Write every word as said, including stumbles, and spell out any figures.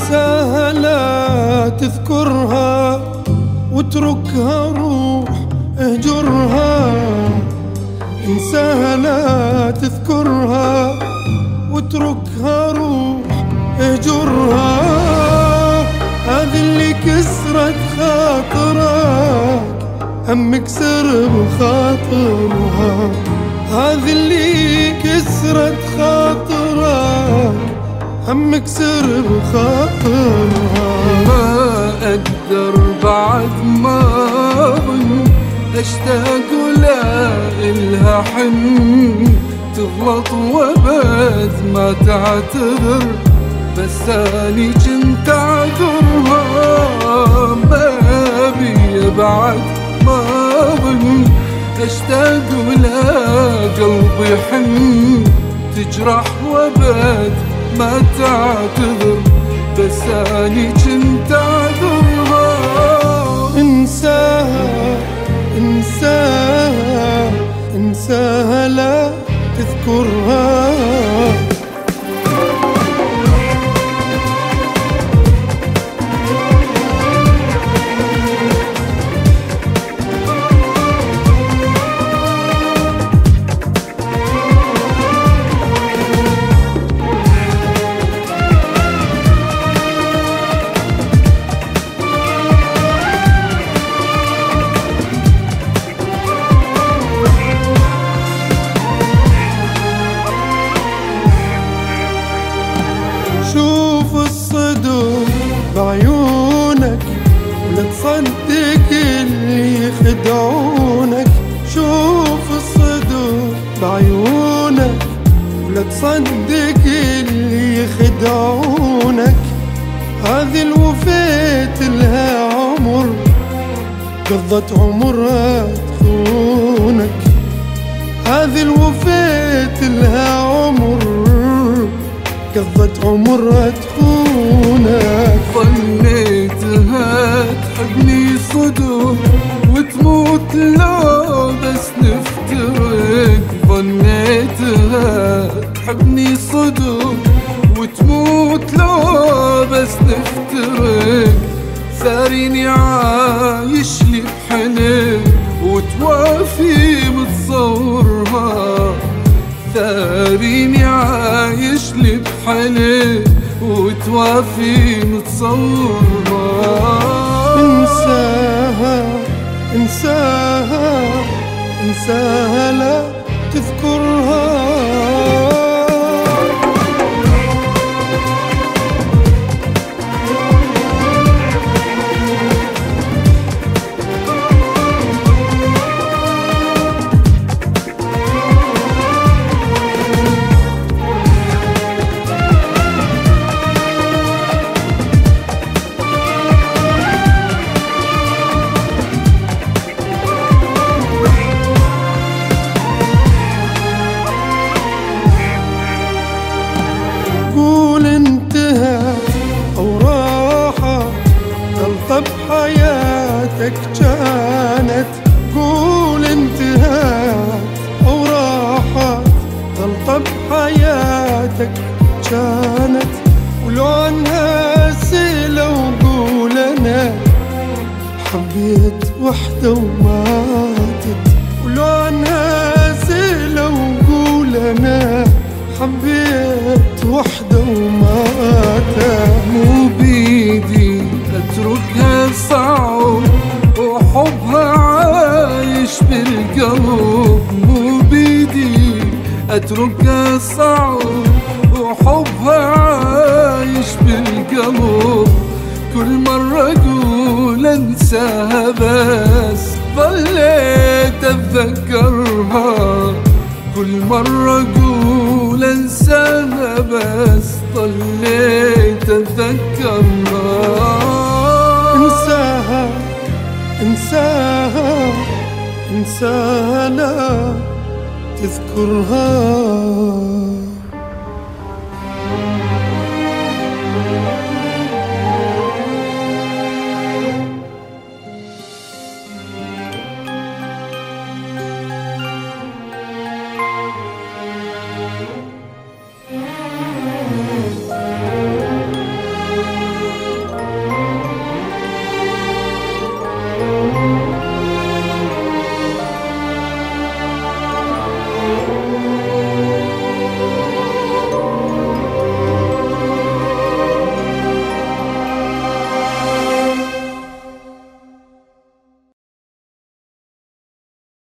انساها لا تذكرها واتركها روح اهجرها. انساها لا تذكرها واتركها روح اهجرها. هذه اللي كسرت خاطرك هم اكسر بخاطرها. هذه اللي كسرت خاطرك هم اكسر بخاطرها. ما اقدر بعد ما اظن اشتاق ولا الها حن. تغلط وابد ما تعتذر بس اني جنت اعذرها. ما ابي بعد ما اظن اشتاق ولا قلبي حن. تجرح وابد ما تعتذر بس اني جنت اعذرها. انساها انساها انساها لا تذكرها. شوف الصدق بعيونك ولا تصدق اللي يخدعونك. شوف الصدق بعيونك ولا تصدق اللي يخدعونك. هذه الوفيت لها عمر قضت عمرها تخونك. هذه الوفيت لها عمر قضت عمرها تخونك. ظنيتها تحبني صدق وتموت لو بس نفترق. ظنيتها تحبني صدق وتموت لو بس نفترق. ثاريني عايش لي بحلم وتوافي متصورها. ثاريني عايش لي بحلم وتوافي متصورها. انساها انساها انساها لا تذكرها. قول انتهت أو راحت غلطة بحياتك كانت. قول انتهت أو راحت غلطة بحياتك كانت. ولو عنها سيلة وقول أنا حبيت وحدة وماتت. ولو عنها سيلة وقول أنا حبيت وحدة وماتت. مو بيدي اتركها صعب وحبها عايش بالقلب. مو بيدي اتركها صعب وحبها عايش بالقلب. كل مرة اقول انساها بس ظليت اتذكرها. كل مرة اقول انساها بس ضليت اتذكرها. انساها انساها انساها لا تذكرها.